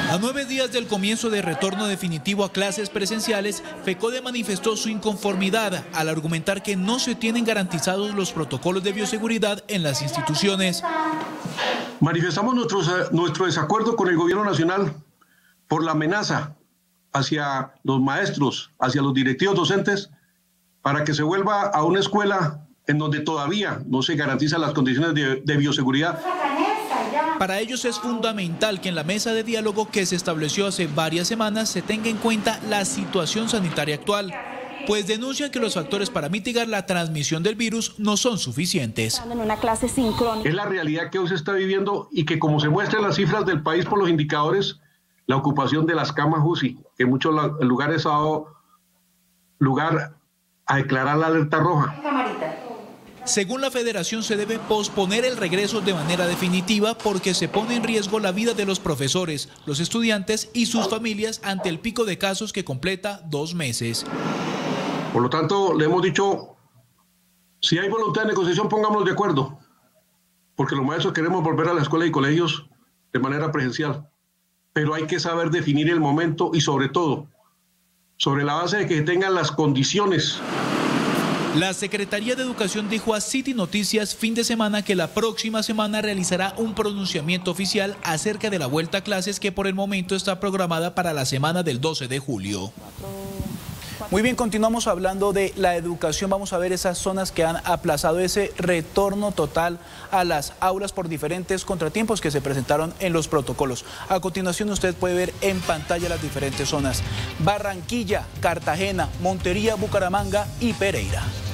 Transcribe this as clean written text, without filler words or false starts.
A 9 días del comienzo de retorno definitivo a clases presenciales, FECODE manifestó su inconformidad al argumentar que no se tienen garantizados los protocolos de bioseguridad en las instituciones. Manifestamos nuestro desacuerdo con el gobierno nacional por la amenaza hacia los maestros, hacia los directivos docentes, para que se vuelva a una escuela en donde todavía no se garantizan las condiciones de bioseguridad. Para ellos es fundamental que en la mesa de diálogo que se estableció hace varias semanas se tenga en cuenta la situación sanitaria actual, pues denuncian que los factores para mitigar la transmisión del virus no son suficientes. En una clase sincrónica. Es la realidad que hoy se está viviendo y que, como se muestran las cifras del país por los indicadores, la ocupación de las camas UCI, que en muchos lugares ha dado lugar a declarar la alerta roja. Según la federación, se debe posponer el regreso de manera definitiva porque se pone en riesgo la vida de los profesores, los estudiantes y sus familias ante el pico de casos que completa 2 meses. Por lo tanto, le hemos dicho, si hay voluntad de negociación, pongámonos de acuerdo, porque los maestros queremos volver a las escuelas y colegios de manera presencial, pero hay que saber definir el momento y sobre todo, sobre la base de que tengan las condiciones. La Secretaría de Educación dijo a City Noticias fin de semana que la próxima semana realizará un pronunciamiento oficial acerca de la vuelta a clases que por el momento está programada para la semana del 12 de julio. Muy bien, continuamos hablando de la educación. Vamos a ver esas zonas que han aplazado ese retorno total a las aulas por diferentes contratiempos que se presentaron en los protocolos. A continuación usted puede ver en pantalla las diferentes zonas: Barranquilla, Cartagena, Montería, Bucaramanga y Pereira.